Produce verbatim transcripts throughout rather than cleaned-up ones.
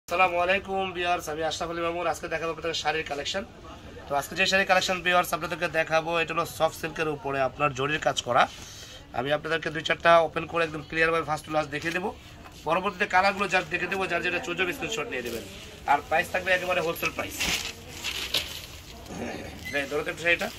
আসসালামু আলাইকুম ভিউয়ার্স, আমি আশরাফ আলী মামুন। আজকে দেখাবো আপনাদের শাড়ির কালেকশন। তো আজকে যে শাড়ির কালেকশন ভিউয়ার্স আপনাদেরকে দেখাবো, এটা হলো সফট সিল্কের উপরে আপনার জরির কাজ করা। আমি আপনাদেরকে দুই চারটা ওপেন করে একদম ক্লিয়ারভাবে ফার্স্ট টু লাস্ট দেখিয়ে দেবো। পরবর্তীতে কালারগুলো যার দেখে দেবো, যার যেটা চোজব স্ক্রিনশট নিয়ে দেবেন। আর প্রাইস থাকবে একেবারে হোলসেল প্রাইস। ধরো তো শাড়িটা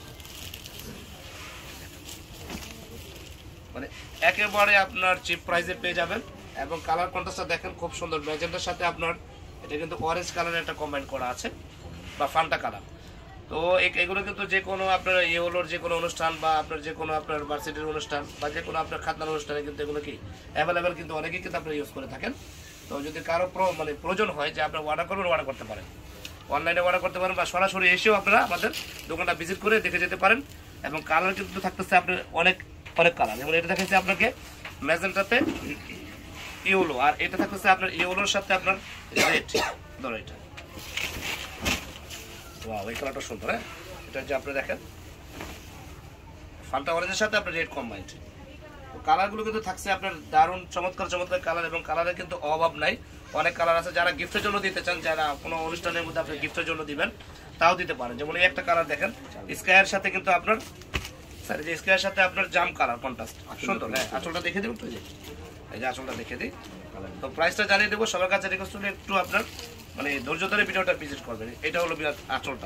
মানে একেবারে আপনার চিপ প্রাইসে পেয়ে যাবেন। এবং কালার কন্ট্রাস্টটা দেখেন খুব সুন্দর, ম্যাজেন্টার সাথে আপনার এটা কিন্তু অরেঞ্জ কালারের একটা কম্বাইন করা আছে বা ফান্টা কালার। তো এগুলো কিন্তু যে কোনো আপনার ইয়েলোর যে কোনো অনুষ্ঠান বা আপনার যে কোনো আপনার ভার্সিটির অনুষ্ঠান বা যে কোনো আপনার খাতনার অনুষ্ঠানে কিন্তু এগুলো কি অ্যাভেলেবেল কিন্তু অনেকেই কিন্তু আপনারা ইউজ করে থাকেন। তো যদি কারো মানে প্রয়োজন হয় যে আপনার অর্ডার করবেন, অর্ডার করতে পারেন, অনলাইনে অর্ডার করতে পারেন বা সরাসরি এসেও আপনারা আমাদের দোকানটা ভিজিট করে দেখে যেতে পারেন। এবং কালার কিন্তু থাকতেছে আপনার অনেক অনেক কালার। যেমন এটা দেখাচ্ছে আপনাকে ম্যাজেন্টাতে ইয়েলো, আর এটা থাকতেছে আপনার ইয়েলোর সাথে আপনার রেড। ধরো এটা, ওয়াও এই কালারটা সুন্দর। হ্যাঁ, এটা যে আপনি দেখেন ফান্টা অরেঞ্জের সাথে আপনার রেড কম্বাইন্ড। তো কালারগুলো কিন্তু থাকছে আপনার দারুণ চমৎকার চমৎকার কালার, এবং কালারের কিন্তু অভাব নাই। অনেক কালার আছে, যারা গিফটের জন্য দিতে চান, যারা কোনো অনুষ্ঠানের মধ্যে আপনি গিফটের জন্য দিবেন তাও দিতে পারেন। যেমন এই একটা কালার দেখেন স্কাইয়ের সাথে কিন্তু আপনার স্যার যে স্কাইয়ের সাথে আপনার জাম কালার কন্ট্রাস্ট সুন্দর। হ্যাঁ, আঁচলটা দেখে দেবো তো, এই যে আঁচলটা দেখে দিই। তো প্রাইসটা জানিয়ে দেবো। সবার কাছে রিকোয়েস্ট করলে একটু আপনার মানে ধৈর্য ধরে ভিডিওটা ভিজিট করবেন। এটা হলো আঁচলটা,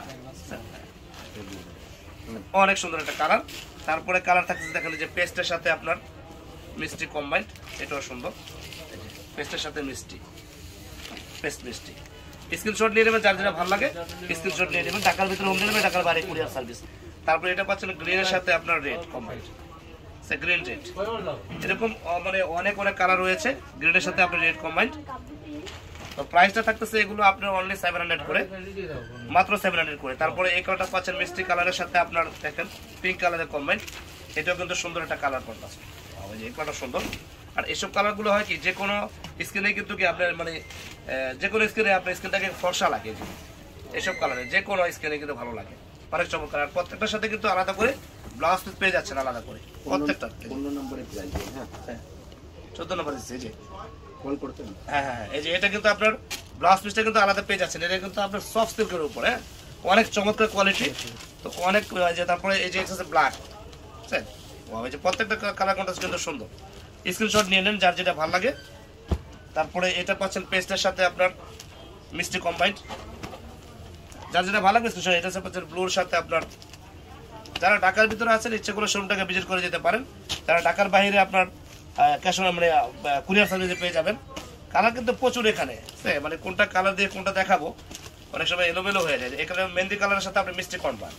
অনেক সুন্দর একটা কালার। তারপরে কালার থাকছে দেখেন যে পেস্টের সাথে আপনার মিষ্টি কম্বাইন্ড, এটাও সুন্দর। পেস্টের সাথে মিষ্টি, পেস্ট মিষ্টি। স্ক্রিনশট নিয়ে নেবেন, যার যেটা ভালো লাগে স্ক্রিনশট নিয়ে নেবেন। ঢাকার ভিতরে হোম ডেলিভারি, ঢাকার বাইরে কুরিয়ার সার্ভিস। তারপরে এটা পাচ্ছেন গ্রিনের সাথে আপনার রেড কম্বাইন্ড, গ্রিন রেড। এরকম মানে অনেক অনেক কালার রয়েছে গ্রিনের সাথে আপনার রেড কম্বাইন্ড। তো প্রাইসটা থাকতেছে এগুলো আপনার অনলি সেভেন হান্ড্রেড করে, মাত্র সেভেন হান্ড্রেড করে। তারপরে এই কালারটা পাচ্ছেন মিষ্টি কালারের সাথে আপনার দেখেন পিঙ্ক কালারের কম্বাইন্ড, এটাও কিন্তু সুন্দর একটা কালার কন্ট্রাস্ট। এই কালারটা সুন্দর। আর এইসব কালারগুলো হয় কি যে কোনো স্কিনে কিন্তু কি আপনার মানে যে কোনো স্কিনে আপনার স্কিনটাকে ফর্সা লাগে, এইসব কালারে যে কোনো স্কিনে কিন্তু ভালো লাগে, অনেক চমৎকার। আর প্রত্যেকটার সাথে কিন্তু আলাদা করে ব্লাউজ পিস পেয়ে যাচ্ছেন আলাদা করে প্রত্যেকটা। পনেরো নম্বরে প্রাইস, হ্যাঁ চোদ্দ নম্বর দিচ্ছে, এই যে কল করতেন। হ্যাঁ হ্যাঁ, এই যে এটা কিন্তু আপনার ব্লাউজ পিসটা কিন্তু আলাদা পেয়ে যাচ্ছেন। এটা কিন্তু আপনার সফট সিল্কের উপরে, হ্যাঁ অনেক চমৎকার কোয়ালিটি। তো অনেক যে তারপরে এই যে হচ্ছে ব্ল্যাক, বুঝছেন, এই যে প্রত্যেকটা কালার কন্ট্রাস্ট কিন্তু সুন্দর। স্ক্রিনশট নিয়ে নেন যার যেটা ভালো লাগে। তারপরে এটা পাচ্ছেন পেস্টের সাথে আপনার মিষ্টি কম্বাইন্ড, যার যেটা ভালো লাগে স্ক্রিনশট। এটা পাচ্ছেন ব্লুর সাথে আপনার। যারা ঢাকার ভিতরে আছেন ইচ্ছে করে শোরুমটাকে ভিজিট করে যেতে পারেন। যারা ঢাকার বাইরে আপনার ক্যাশ অন মানে কুরিয়ার সার্ভিসে পেয়ে যাবেন। কালার কিন্তু প্রচুর এখানে, মানে কোনটা কালার দিয়ে কোনটা দেখাবো অনেক সময় এলোমেলো হয়ে যায়। এখানে মেহেন্দি কালারের সাথে আপনি মিষ্টি কম্বাইন্ড,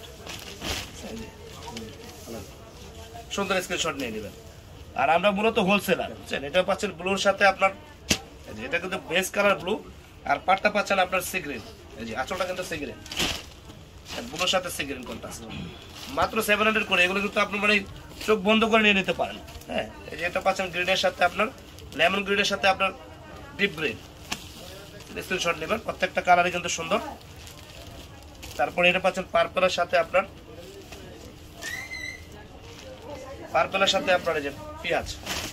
সুন্দর স্ক্রিনশট নিয়ে নেবেন। আর আমরা মূলত হোলসেলার, বুঝছেন। এটা পাচ্ছেন ব্লুর সাথে আপনার, এটা কিন্তু বেস কালার ব্লু, আর পাটটা পাচ্ছেন আপনার সি গ্রিন। এই যে আঁচলটা কিন্তু সি গ্রিন, ব্লুর সাথে সি গ্রিন কন্ট্রাস্ট, মাত্র সেভেন হান্ড্রেড করে। এগুলো কিন্তু আপনি মানে চোখ বন্ধ করে নিয়ে নিতে পারেন। হ্যাঁ, এই যে এটা পাচ্ছেন গ্রিনের সাথে আপনার লেমন গ্রিনের সাথে আপনার ডিপ গ্রিন। স্ক্রিনশট নেবেন, প্রত্যেকটা কালারই কিন্তু সুন্দর। তারপরে এটা পাচ্ছেন পার্পলের সাথে আপনার পার্পলের সাথে আপনার এই যে পেঁয়াজ।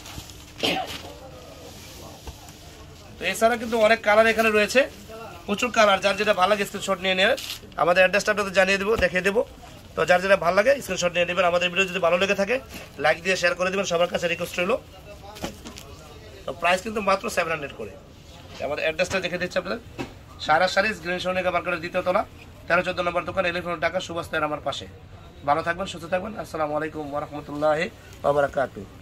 তো এছাড়া কিন্তু অনেক কালার এখানে রয়েছে, প্রচুর কালার। যার যেটা ভালো লাগে স্ক্রিনশট নিয়ে নিয়ে আমাদের অ্যাড্রেসটা আপনাদের জানিয়ে দেবো, দেখিয়ে দেবো। তো যার যেটা ভালো লাগে স্ক্রিনশট নিয়ে নেবেন। আমাদের ভিডিও যদি ভালো লেগে থাকে লাইক দিয়ে শেয়ার করে দেবেন, সবার কাছে রিকোয়েস্ট রইল। তো প্রাইস কিন্তু মাত্র সেভেন হান্ড্রেড করে। আমাদের অ্যাড্রেসটা দেখে দিচ্ছি আপনাদের, সারা সারিস গ্রিন সোনিকা মার্কেটের দ্বিতীয় তলা, তেরো চোদ্দ নম্বর দোকান, এলিফেন্ট ঢাকা, সুভাষ আমার পাশে। ভালো থাকবেন, সুস্থ থাকবেন। আসসালামু আলাইকুম ওয়া রাহমাতুল্লাহি ওয়া বারাকাতুহু।